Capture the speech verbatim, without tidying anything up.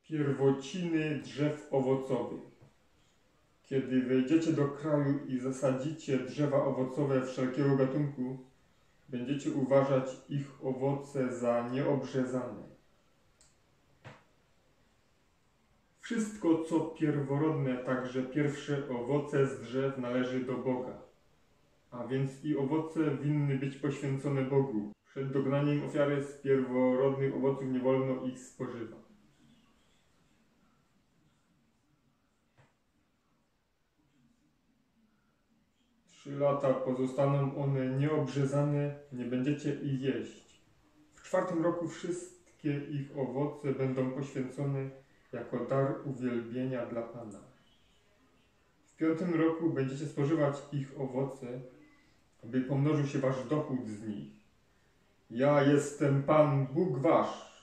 Pierwociny drzew owocowych. Kiedy wejdziecie do kraju i zasadzicie drzewa owocowe wszelkiego gatunku, będziecie uważać ich owoce za nieobrzezane. Wszystko, co pierworodne, także pierwsze owoce z drzew, należy do Boga, a więc i owoce winny być poświęcone Bogu. Przed dognaniem ofiary z pierworodnych owoców nie wolno ich spożywać. Trzy lata pozostaną one nieobrzezane, nie będziecie ich jeść. W czwartym roku wszystkie ich owoce będą poświęcone jako dar uwielbienia dla Pana. W piątym roku będziecie spożywać ich owoce, aby pomnożył się wasz dochód z nich. Ja jestem Pan, Bóg wasz,